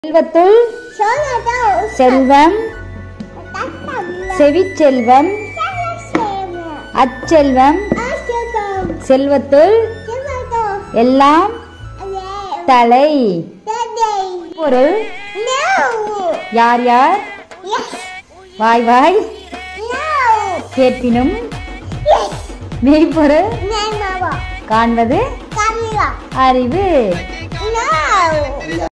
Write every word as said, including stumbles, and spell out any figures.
செல்வத்துள் செல்வம் செவிச்செல்வம் அச்செல்வம் செல்வத்துள் எல்லாம் தலை பொருள் யார் யார் வாய் வாய் கேட்பினும் மெய்ப்பொருள் காண்பது அறிவு.